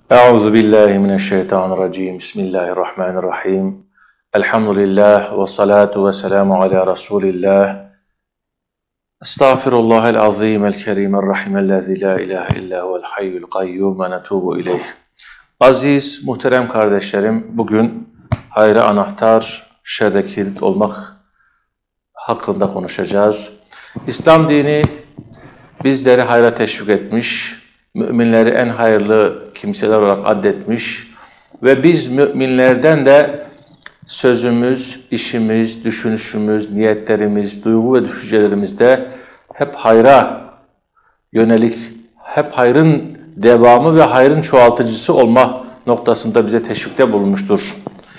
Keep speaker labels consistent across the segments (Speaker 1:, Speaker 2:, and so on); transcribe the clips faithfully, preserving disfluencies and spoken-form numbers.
Speaker 1: Euzu billahi mineşşeytanirracim. Bismillahirrahmanirrahim. Elhamdülillah ve salatu ve selamu ala Resulillah. Estağfirullahel azim el kerim el rahim ellezî la ilahe illa huvel hayyul kayyum ve netûbu ileyh. Aziz, muhterem kardeşlerim, bugün hayra anahtar, şerre kilit olmak hakkında konuşacağız. İslam dini bizleri hayra teşvik etmiş, müminleri en hayırlı kimseler olarak addetmiş ve biz müminlerden de sözümüz, işimiz, düşünüşümüz, niyetlerimiz, duygu ve düşüncelerimizde hep hayra yönelik, hep hayrın devamı ve hayrın çoğaltıcısı olma noktasında bize teşvikte bulunmuştur.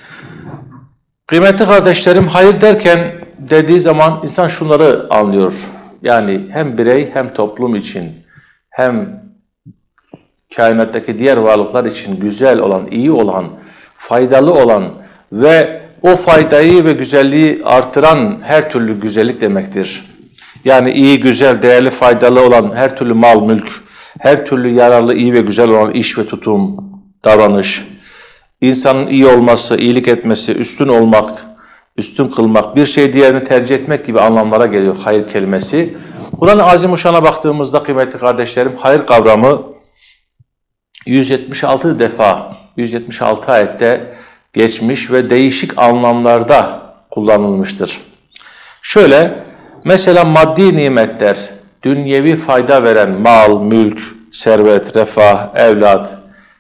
Speaker 1: Kıymetli kardeşlerim, hayır derken dediği zaman insan şunları anlıyor. Yani hem birey hem toplum için hem kainattaki diğer varlıklar için güzel olan, iyi olan, faydalı olan ve o faydayı ve güzelliği artıran her türlü güzellik demektir. Yani iyi, güzel, değerli, faydalı olan her türlü mal, mülk, her türlü yararlı, iyi ve güzel olan iş ve tutum, davranış, insanın iyi olması, iyilik etmesi, üstün olmak, üstün kılmak, bir şey diğerini tercih etmek gibi anlamlara geliyor hayır kelimesi. Kur'an-ı Azimuşşan'a baktığımızda kıymetli kardeşlerim, hayır kavramı yüz yetmiş altı defa, yüz yetmiş altı ayette geçmiş ve değişik anlamlarda kullanılmıştır. Şöyle, mesela maddi nimetler, dünyevi fayda veren mal, mülk, servet, refah, evlat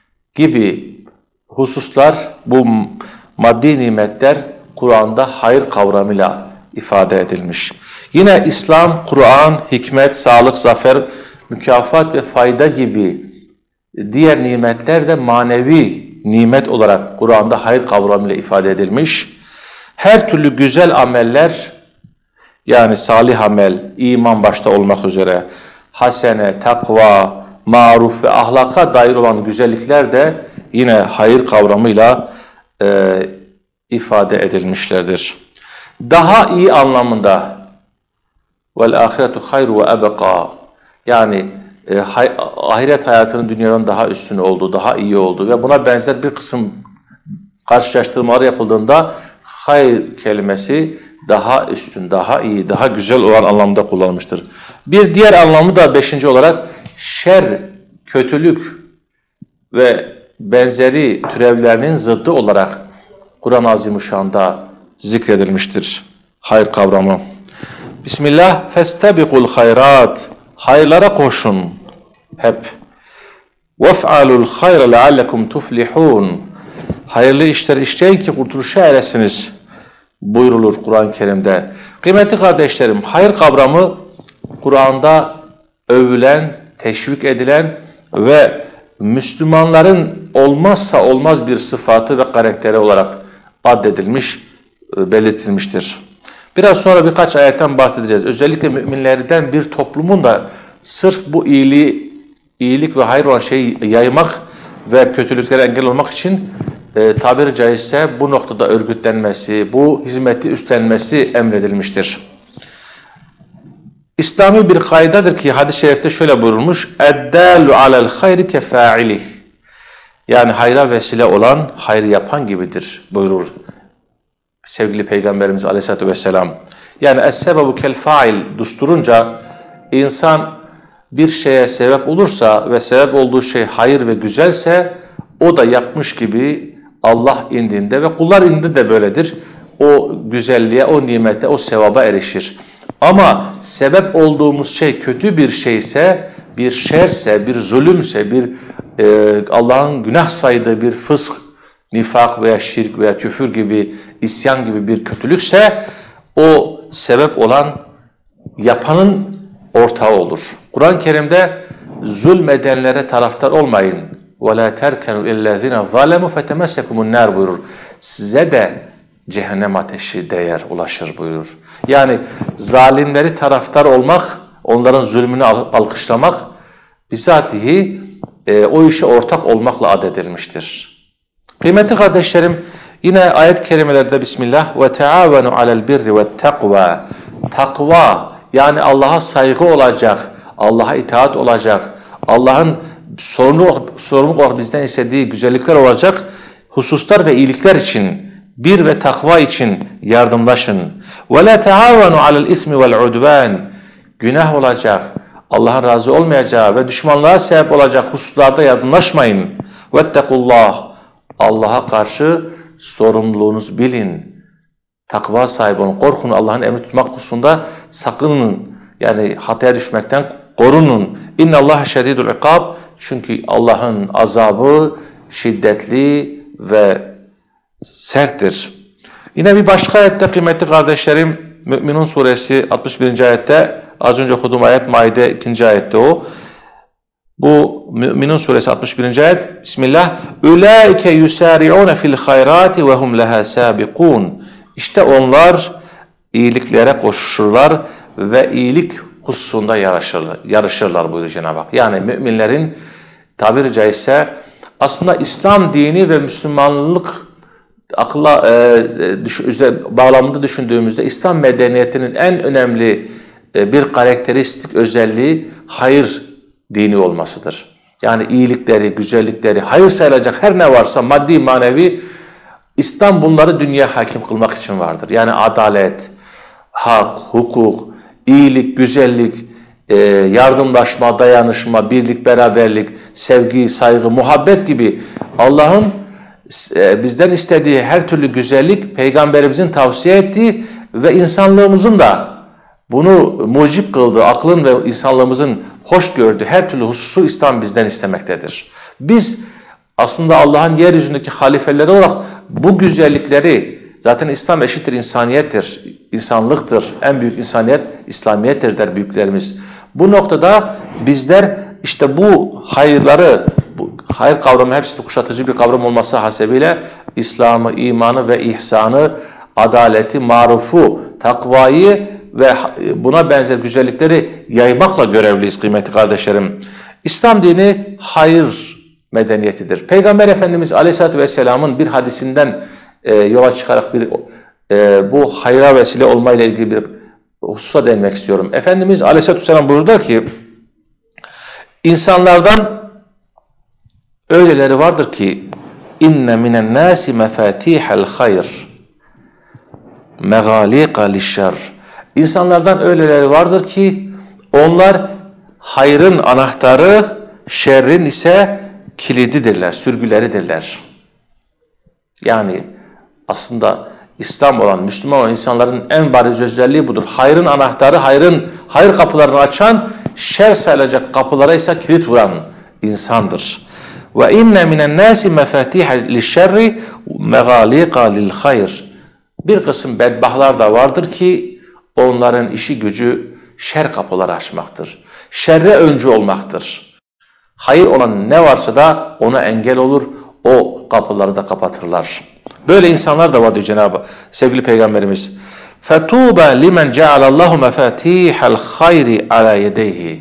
Speaker 1: gibi hususlar, bu maddi nimetler Kur'an'da hayır kavramıyla ifade edilmiş. Yine İslam, Kur'an, hikmet, sağlık, zafer, mükafat ve fayda gibi diğer nimetler de manevi nimet olarak Kur'an'da hayır kavramıyla ifade edilmiş. Her türlü güzel ameller, yani salih amel, iman başta olmak üzere, hasene, takva, maruf ve ahlaka dair olan güzellikler de yine hayır kavramıyla e, ifade edilmişlerdir. Daha iyi anlamında vel ahiretu hayru ve ebeka, yani e, hay, ahiret hayatının dünyadan daha üstün olduğu, daha iyi olduğu ve buna benzer bir kısım karşılaştırmalar yapıldığında hayır kelimesi daha üstün, daha iyi, daha güzel olan anlamda kullanılmıştır. Bir diğer anlamı da beşinci olarak şer, kötülük ve benzeri türevlerinin zıddı olarak Kur'an-ı Azimuşşan'da zikredilmiştir hayır kavramı. Bismillah, festabiqul hayrat, hayırlara koşun hep. Vef'alul hayra leallekum tuflihun, hayırlı işler işleyin ki kurtuluşa eresiniz buyrulur Kur'an-ı Kerim'de. Kıymetli kardeşlerim, hayır kavramı Kur'an'da övülen, teşvik edilen ve Müslümanların olmazsa olmaz bir sıfatı ve karakteri olarak addedilmiş, belirtilmiştir. Biraz sonra birkaç ayetten bahsedeceğiz. Özellikle müminlerden bir toplumun da sırf bu iyiliği, iyilik ve hayır olan şeyi yaymak ve kötülüklere engel olmak için e, tabiri caizse bu noktada örgütlenmesi, bu hizmeti üstlenmesi emredilmiştir. İslami bir kaidedir ki hadis-i şerifte şöyle buyurulmuş: "Eddâlu alel hayri kefâilih." Yani hayra vesile olan, hayır yapan gibidir buyurur sevgili Peygamberimiz Aleyhisselatü Vesselam. Yani es-sebebu kel-fail dusturunca insan bir şeye sebep olursa ve sebep olduğu şey hayır ve güzelse o da yapmış gibi Allah indinde ve kullar indinde de böyledir. O güzelliğe, o nimete, o sevaba erişir. Ama sebep olduğumuz şey kötü bir şeyse, bir şerse, bir zulümse, bir e, Allah'ın günah saydığı bir fısk, nifak veya şirk veya küfür gibi, isyan gibi bir kötülükse o sebep olan yapanın ortağı olur. Kur'an-ı Kerim'de zulmedenlere taraftar olmayın. وَلَا تَرْكَنُوا اِلَّذِينَ ظَالَمُوا فَتَمَسَّكُمُ النَّارِ buyurur. Size de cehennem ateşi değer, ulaşır buyurur. Yani zalimleri taraftar olmak, onların zulmünü alkışlamak bizatihi e, o işe ortak olmakla adedilmiştir. Kıymetli kardeşlerim, yine ayet-i kerimelerde Bismillah ve teavenu alel birri ve takva, takva yani Allah'a saygı olacak, Allah'a itaat olacak, Allah'ın sorumluluk, sorumluluk olarak bizden istediği güzellikler olacak hususlar ve iyilikler için, bir ve takva için yardımlaşın. وَلَا تَعَاوَنُوا عَلَى الْاِثْمِ وَالْعُدْوَانِ Günah olacak, Allah'ın razı olmayacağı ve düşmanlığa sebep olacak hususlarda yardımlaşmayın. وَاتَّقُوا اللّٰهِ Allah'a karşı sorumluluğunuzu bilin. Takva sahibi olun. Korkun, Allah'ın emri tutmak hususunda sakının. Yani hataya düşmekten korunun. İnne Allah şedidul ikab. Çünkü Allah'ın azabı şiddetli ve serttir. Yine bir başka ayette kıymetli kardeşlerim, Mü'minun suresi altmış birinci ayette, az önce okuduğum ayet Maide ikinci ayette o. Bu Mü'minun suresi altmış birinci ayet. Bismillah. Ulaike yusari'un fil hayrati ve hum leha sabiqun. İşte onlar iyiliklere koşuşurlar ve iyilik hususunda yarışırlar, yarışırlar buyuruyor Cenab-ı Hak. Yani müminlerin tabiri caizse aslında İslam dini ve Müslümanlık akla e, düş, bağlamında düşündüğümüzde İslam medeniyetinin en önemli e, bir karakteristik özelliği hayır dini olmasıdır. Yani iyilikleri, güzellikleri, hayır sayılacak her ne varsa maddi manevi İslam bunları dünya hakim kılmak için vardır. Yani adalet, hak, hukuk, iyilik, güzellik, e, yardımlaşma, dayanışma, birlik, beraberlik, sevgi, saygı, muhabbet gibi Allah'ın e, bizden istediği her türlü güzellik Peygamberimizin tavsiye ettiği ve insanlığımızın da bunu mucip kıldığı, aklın ve insanlığımızın hoş gördüğü her türlü hususu İslam bizden istemektedir. Biz aslında Allah'ın yeryüzündeki halifeleri olarak bu güzellikleri, zaten İslam eşittir insaniyettir, insanlıktır, en büyük insaniyet İslamiyettir der büyüklerimiz. Bu noktada bizler işte bu hayırları, bu hayır kavramı hepsi kuşatıcı bir kavram olması hasebiyle İslam'ı, imanı ve ihsanı, adaleti, marufu, takvayı ve buna benzer güzellikleri yaymakla görevliyiz kıymetli kardeşlerim. İslam dini hayır medeniyetidir. Peygamber Efendimiz Aleyhisselatü Vesselam'ın bir hadisinden e, yola çıkarak bir e, bu hayra vesile olmayla ilgili bir hususa değinmek istiyorum. Efendimiz Aleyhisselatü Vesselam buyurdu ki, insanlardan öyleleri vardır ki inne minen nasi mefatihel hayr megalika lişşer. İnsanlardan öyleleri vardır ki onlar hayrın anahtarı, şerrin ise kilididirler, sürgüleridirler. Yani aslında İslam olan, Müslüman olan insanların en bariz özelliği budur. Hayrın anahtarı, hayrın hayır kapılarını açan, şer sayılacak kapılara ise kilit vuran insandır. Ve inne minen nasi mefatiha lişşerri megalika lil hayr. Bir kısım bedbahtlar da vardır ki onların işi gücü şer kapıları açmaktır. Şerre öncü olmaktır. Hayır olan ne varsa da ona engel olur, o kapıları da kapatırlar. Böyle insanlar da var diyor Cenab-ı sevgili Peygamberimiz. فَتُوبَ لِمَنْ جَعَلَ اللّٰهُ مَفَاتِيحَ الْخَيْرِ عَلَى يَدَيْهِ.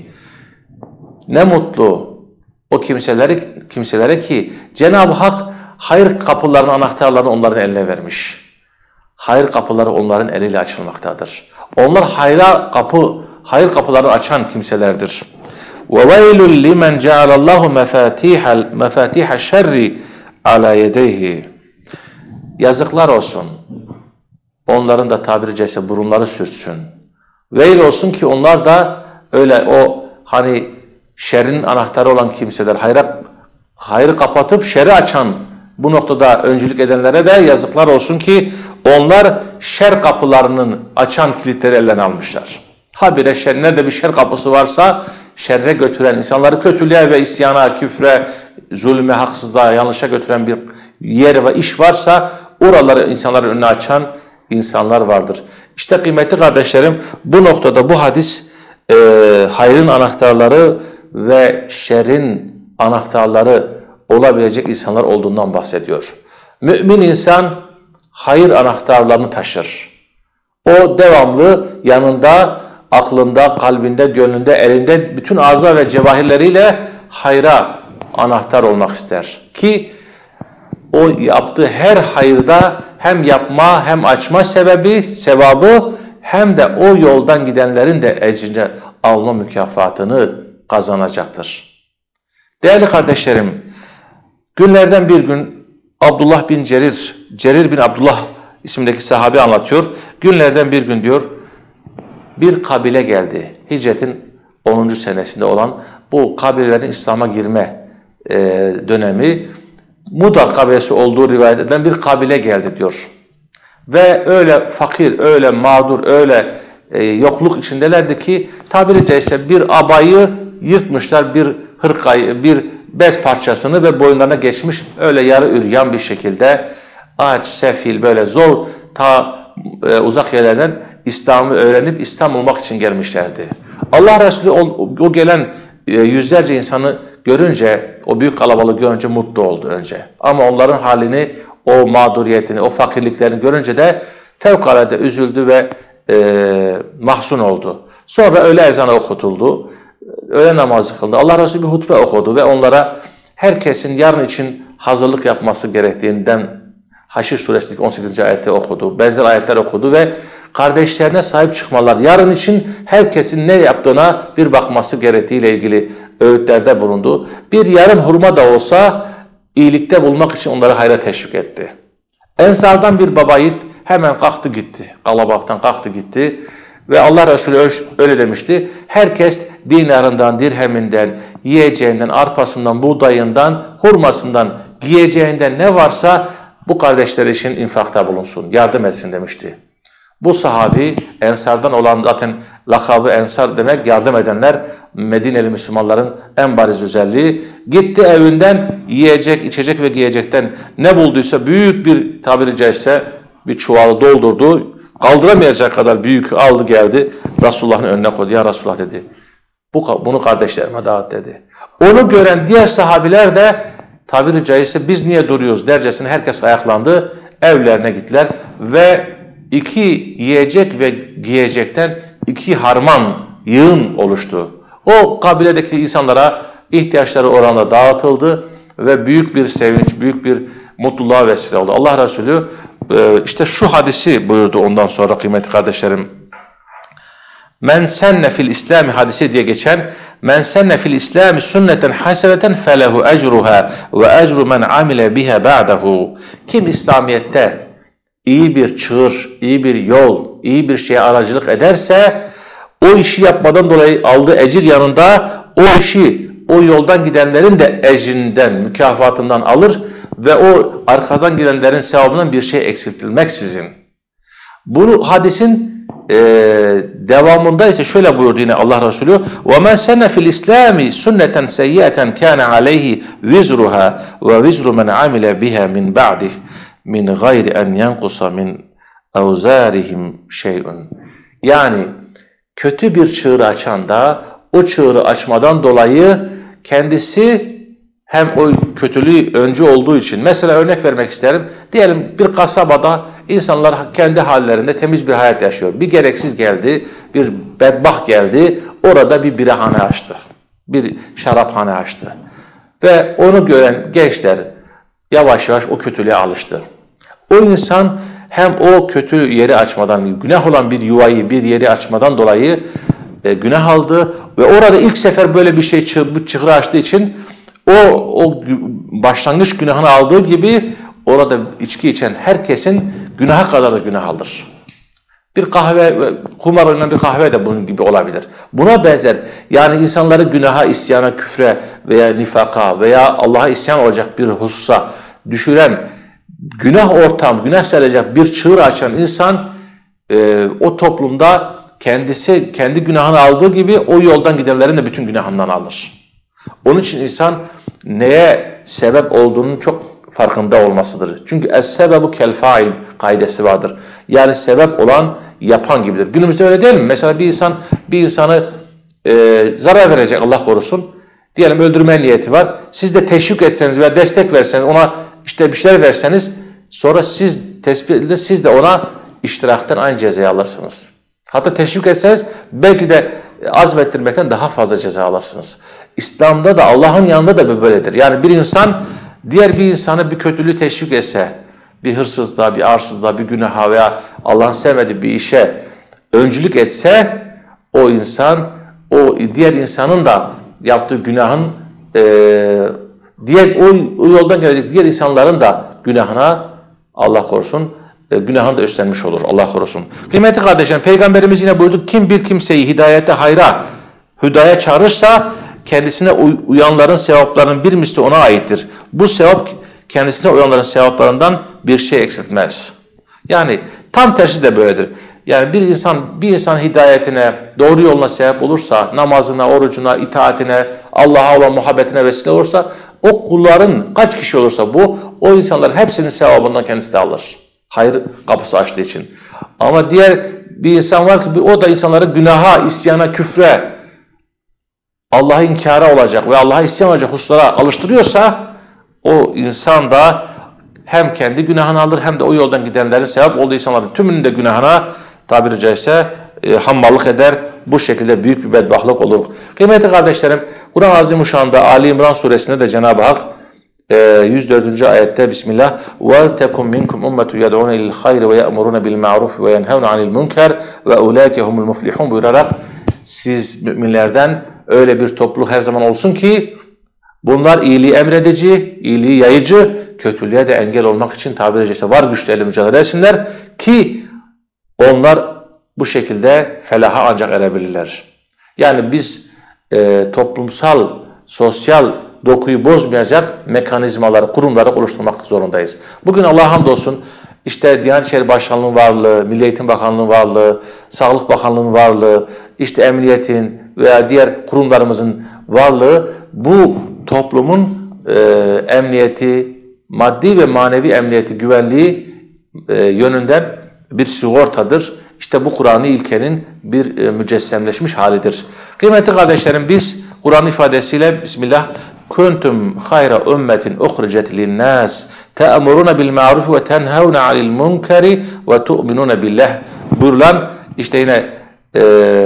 Speaker 1: Ne mutlu o kimselere, kimselere ki Cenab-ı Hak hayır kapılarının anahtarlarını onların eline vermiş. Hayır kapıları onların eliyle açılmaktadır. Onlar hayra kapı, hayır kapılarını açan kimselerdir. وَوَيْلٌ لِمَنْ جَعَلَ اللّٰهُ مَفَاتِيحَ الشَّرِّ عَلَى يَدَيْهِ. Yazıklar olsun. Onların da tabiri caizse burunları sürtsün. Veil olsun ki onlar da öyle o hani şerrin anahtarı olan kimseler, hayra, hayrı kapatıp şerri açan bu noktada öncülük edenlere de yazıklar olsun ki onlar şer kapılarının açan kilitleri ellerine almışlar. Habire şer, nerede bir şer kapısı varsa şerre götüren, insanları kötülüğe ve isyana, küfre, zulme, haksızlığa, yanlışa götüren bir yer ve iş varsa oraları insanların önüne açan insanlar vardır. İşte kıymetli kardeşlerim, bu noktada bu hadis e, hayrın anahtarları ve şerrin anahtarları olabilecek insanlar olduğundan bahsediyor. Mümin insan hayır anahtarlarını taşır. O devamlı yanında, aklında, kalbinde, gönlünde, elinde bütün ağza ve cevahirleriyle hayra anahtar olmak ister. Ki o yaptığı her hayırda hem yapma hem açma sebebi, sevabı hem de o yoldan gidenlerin de ecrince alma mükafatını kazanacaktır. Değerli kardeşlerim, günlerden bir gün Abdullah bin Cerir, Cerir bin Abdullah ismindeki sahabe anlatıyor. Günlerden bir gün diyor, bir kabile geldi. Hicretin onuncu senesinde olan bu kabilelerin İslam'a girme e, dönemi, Mudar kabilesi olduğu rivayet edilen bir kabile geldi diyor. Ve öyle fakir, öyle mağdur, öyle e, yokluk içindelerdi ki tabiri caizse bir abayı yırtmışlar, bir hırkayı, bir bez parçasını ve boyunlarına geçmiş öyle yarı üryan bir şekilde aç, sefil, böyle zor ta e, uzak yerlerden İslam'ı öğrenip İslam olmak için gelmişlerdi. Allah Resulü o, o gelen e, yüzlerce insanı görünce, o büyük kalabalığı görünce mutlu oldu önce. Ama onların halini, o mağduriyetini, o fakirliklerini görünce de fevkalade üzüldü ve e, mahzun oldu. Sonra öğle ezanı okutuldu. Öğle namazı kıldı. Allah Resulü bir hutbe okudu ve onlara herkesin yarın için hazırlık yapması gerektiğinden Haşr suresindeki on sekizinci ayette okudu. Benzer ayetler okudu ve kardeşlerine sahip çıkmalar, yarın için herkesin ne yaptığına bir bakması gerektiğiyle ilgili öğütlerde bulundu. Bir yarım hurma da olsa iyilikte bulmak için onları hayra teşvik etti. Ensardan bir baba yiğit hemen kalktı gitti. Kalabalıktan kalktı gitti. Ve Allah Resulü öyle demişti. Herkes dinarından, dirheminden, yiyeceğinden, arpasından, buğdayından, hurmasından, giyeceğinden ne varsa bu kardeşler için infakta bulunsun, yardım etsin demişti. Bu sahabi Ensardan olan, zaten lakabı Ensar demek yardım edenler, Medineli Müslümanların en bariz özelliği. Gitti evinden yiyecek, içecek ve giyecekten ne bulduysa büyük bir, tabiri caizse bir çuvalı doldurdu. Kaldıramayacak kadar büyük aldı geldi. Resulullah'ın önüne koydu. Ya Resulullah dedi. Bu, bunu kardeşlerime dağıt dedi. Onu gören diğer sahabiler de tabiri caizse biz niye duruyoruz dercesine herkes ayaklandı. Evlerine gittiler ve iki yiyecek ve giyecekten iki harman, yığın oluştu. O kabiledeki insanlara ihtiyaçları oranla dağıtıldı ve büyük bir sevinç, büyük bir mutluluğa vesile oldu. Allah Resulü işte şu hadisi buyurdu ondan sonra kıymetli kardeşlerim. Men senne fil İslami hadisi diye geçen men senne fil İslami sünneten haseneten felehu ecruha ve ecru men amile biha ba'dahu. Kim İslamiyet'te iyi bir çığır, iyi bir yol, iyi bir şeye aracılık ederse o işi yapmadan dolayı aldığı ecir yanında o işi, o yoldan gidenlerin de ecrinden, mükafatından alır ve o arkadan gidenlerin sevabından bir şey eksiltilmeksizin. Bunu hadisin e, devamında ise şöyle buyurdu yine Allah Resulü: وَمَنْ سَنَّ فِي الْإِسْلَامِ سُنَّةً سَيِّئَةً كَانَ عَلَيْهِ وِزْرُهَا وَوِزْرُ مَنْ عَمِلَ بِهَا مِنْ بَعْدِهِ مِنْ غَيْرِ أَنْ يَنْقُصَ مِنْ أَوْزَارِهِمْ شَيْءٌ. Yani kötü bir çığırı açan da o çığırı açmadan dolayı kendisi hem o kötülüğü öncü olduğu için, mesela örnek vermek isterim, diyelim bir kasabada insanlar kendi hallerinde temiz bir hayat yaşıyor. Bir gereksiz geldi, bir bedbaht geldi, orada bir birahane açtı, bir şaraphane açtı. Ve onu gören gençler yavaş yavaş o kötülüğe alıştı. O insan hem o kötü yeri açmadan, günah olan bir yuvayı, bir yeri açmadan dolayı e, günah aldı ve orada ilk sefer böyle bir şey çığ, çığırı açtığı için o, o başlangıç günahını aldığı gibi orada içki içen herkesin günaha kadar da günah alır. Bir kahve, kumar oynanan bir kahve de bunun gibi olabilir. Buna benzer, yani insanları günaha, isyana, küfre veya nifaka veya Allah'a isyan olacak bir hususa düşüren, günah ortam, günah sayılacak bir çığır açan insan e, o toplumda kendisi kendi günahını aldığı gibi o yoldan gidenlerin de bütün günahından alır. Onun için insan neye sebep olduğunun çok farkında olmasıdır. Çünkü es-sebebu kel-fail kaidesi vardır. Yani sebep olan yapan gibidir. Günümüzde öyle değil mi? Mesela bir insan bir insanı e, zarar verecek, Allah korusun. Diyelim öldürme niyeti var. Siz de teşvik etseniz veya destek verseniz, ona işte bir şeyler verseniz, sonra siz tespit edildi, siz de ona iştirakten aynı cezayı alırsınız. Hatta teşvik etseniz belki de azmettirmekten daha fazla ceza alırsınız. İslam'da da Allah'ın yanında da böyledir. Yani bir insan diğer bir insanı bir kötülüğü teşvik etse, bir hırsızlığa, bir arsızlığa, bir günaha veya Allah'ın sevmediği bir işe öncülük etse, o insan o diğer insanın da yaptığı günahın e, diğer o, o yoldan gelecek diğer insanların da günahına Allah korusun e, günahını da üstlenmiş olur. Allah korusun. Kıymetli kardeşlerim, Peygamberimiz yine buyurdu, kim bir kimseyi hidayete, hayra, hüdaya çağırırsa kendisine uyanların sevaplarının bir misli ona aittir. Bu sevap kendisine uyanların sevaplarından bir şey eksiltmez. Yani tam tersi de böyledir. Yani bir insan bir insan hidayetine, doğru yoluna sebep olursa, namazına, orucuna, itaatine, Allah'a olan muhabbetine vesile olursa, o kulların kaç kişi olursa bu, o insanların hepsinin sevabından kendisi de alır. Hayır kapısı açtığı için. Ama diğer bir insan var ki o da insanları günaha, isyana, küfre, Allah'a inkara olacak ve Allah'a isyan olacak hususlara alıştırıyorsa, o insan da hem kendi günahını alır hem de o yoldan gidenlerin sevap olduğu insanların tümünün de günahına tabiri caizse e, hammallık eder. Bu şekilde büyük bir bedbahtlık olur. Kıymetli kardeşlerim, Kur'an-ı Azimuşşan'da Ali İmran suresinde de Cenab-ı Hak e, yüz dördüncü ayette Bismillah وَلْتَكُمْ مِنْكُمْ اُمَّةُ يَدْعُونَ اِلَى الْخَيْرِ وَيَأْمُرُونَ بِالْمَعْرُوفِ وَيَنْهَوْنَ عَنِ الْمُنْكَرِ وَاُولَٰئِكَ هُمُ الْمُفْلِحُونَ buyurarak siz müminlerden öyle bir topluluk her zaman olsun ki bunlar iyiliği emredici, iyiliği yayıcı, kötülüğe de engel olmak için tabiri caizse var güçleriyle mücadele etsinler ki onlar bu şekilde felaha ancak erebilirler. Yani biz e, toplumsal, sosyal dokuyu bozmayacak mekanizmaları, kurumları oluşturmak zorundayız. Bugün Allah'a hamdolsun işte Diyanet İşleri Başkanlığı'nın varlığı, Milli Eğitim Bakanlığı'nın varlığı, Sağlık Bakanlığı'nın varlığı, işte emniyetin veya diğer kurumlarımızın varlığı bu toplumun e, emniyeti, maddi ve manevi emniyeti, güvenliği e, yönünden bir sigortadır. İşte bu Kur'an-ı ilkenin bir e, mücessemleşmiş halidir. Kıymetli kardeşlerim, biz Kur'an ifadesiyle Bismillah kuntum hayra ümmetin uhricet linnâs te'emurûne bil ma'ruf ve tenhevne anil munkeri ve tu'minûne billah buyurulan işte yine e,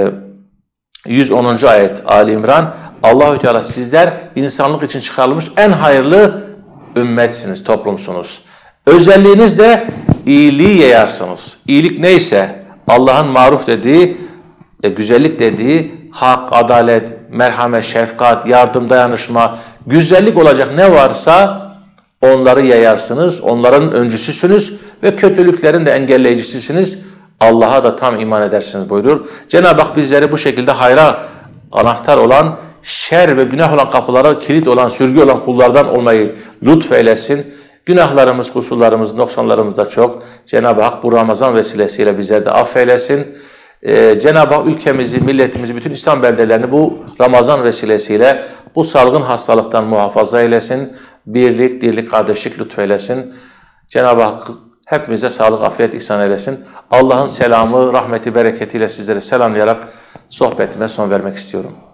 Speaker 1: yüz onuncu ayet Ali İmran, Allahü Teala sizler insanlık için çıkarılmış en hayırlı ümmetsiniz, toplumsunuz. Özelliğiniz de iyiliği yayarsınız. İyilik neyse Allah'ın maruf dediği, e, güzellik dediği hak, adalet, merhamet, şefkat, yardım, dayanışma, güzellik olacak ne varsa onları yayarsınız. Onların öncüsüsünüz ve kötülüklerin de engelleyicisisiniz. Allah'a da tam iman edersiniz buyuruyor. Cenab-ı Hak bizleri bu şekilde hayra anahtar olan, şer ve günah olan kapılara kilit olan, sürgü olan kullardan olmayı lütfeylesin. Günahlarımız, kusurlarımız, noksanlarımız da çok. Cenab-ı Hak bu Ramazan vesilesiyle bizleri de affeylesin. Ee, Cenab-ı Hak ülkemizi, milletimizi, bütün İslam beldelerini bu Ramazan vesilesiyle bu salgın hastalıktan muhafaza eylesin. Birlik, dirlik, kardeşlik lütfeylesin. Cenab-ı Hak hepimize sağlık, afiyet ihsan eylesin. Allah'ın selamı, rahmeti, bereketiyle sizleri selamlayarak sohbetime son vermek istiyorum.